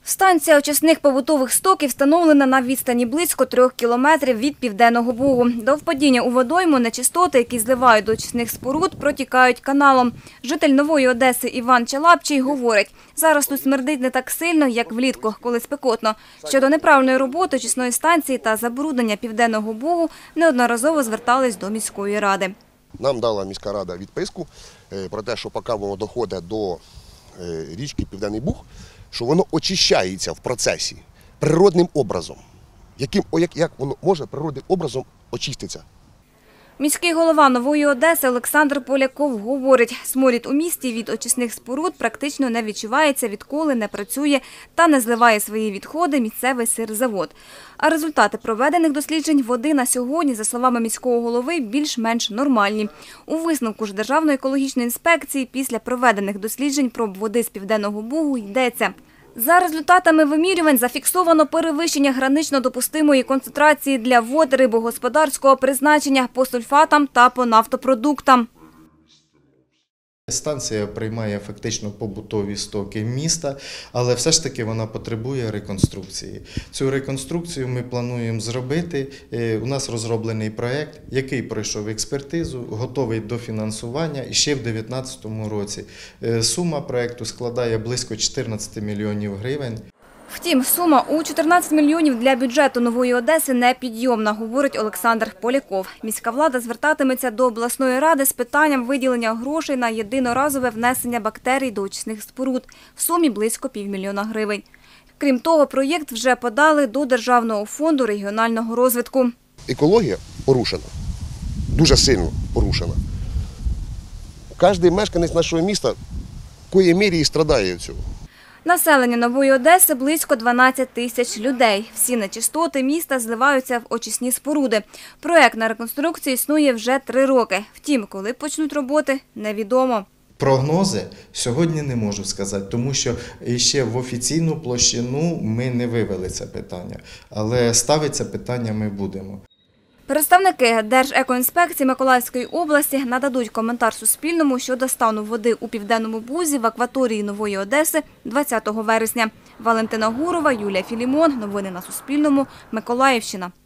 Станція очисних побутових стоків встановлена на відстані близько 3 кілометрів від Південного Бугу. До впадіння у водойму нечистоти, які зливають до очисних споруд, протікають каналом. Житель Нової Одеси Іван Чалапчий говорить, зараз тут смердить не так сильно, як влітку, коли спекотно. Щодо неправильної роботи очисної станції та забруднення Південного Бугу, неодноразово звертались до міської ради. Нам дала міська рада відписку про те, що поки воно доходить до річки Південний Буг, що воно очищається в процесі природним образом. Як воно може природним образом очиститися? Міський голова Нової Одеси Олександр Поляков говорить, сморід у місті від очисних споруд практично не відчувається, відколи не працює та не зливає свої відходи місцевий сирзавод. А результати проведених досліджень води на сьогодні, за словами міського голови, більш-менш нормальні. У висновку ж Державної екологічної інспекції після проведених досліджень проб води з Південного Бугу йдеться. За результатами вимірювань зафіксовано перевищення гранично допустимої концентрації для вод рибогосподарського призначення по сульфатам та по нафтопродуктам. Станція приймає фактично побутові стоки міста, але все ж таки вона потребує реконструкції. Цю реконструкцію ми плануємо зробити. У нас розроблений проєкт, який пройшов експертизу, готовий до фінансування і ще в 2019 році. Сума проєкту складає близько 14 мільйонів гривень. Втім, сума у 14 мільйонів для бюджету Нової Одеси непідйомна, говорить Олександр Поляков. Міська влада звертатиметься до обласної ради з питанням виділення грошей на єдиноразове внесення бактерій до очисних споруд в сумі близько півмільйона гривень. Крім того, проєкт вже подали до Державного фонду регіонального розвитку. Екологія порушена, дуже сильно порушена. Кожен мешканець нашого міста в якій мірі і страдає від цього. Населення Нової Одеси – близько 12 тисяч людей. Всі нечистоти міста зливаються в очисні споруди. Проєкт на реконструкцію існує вже 3 роки. Втім, коли почнуть роботи – невідомо. Прогнози сьогодні не можу сказати, тому що ще в офіційну площину ми не вивели це питання. Але ставити це питання ми будемо. Представники Держекоінспекції Миколаївської області нададуть коментар Суспільному щодо стану води у Південному Бузі в акваторії Нової Одеси 20 вересня. Валентина Гурова, Юлія Філімон. Новини на Суспільному. Миколаївщина.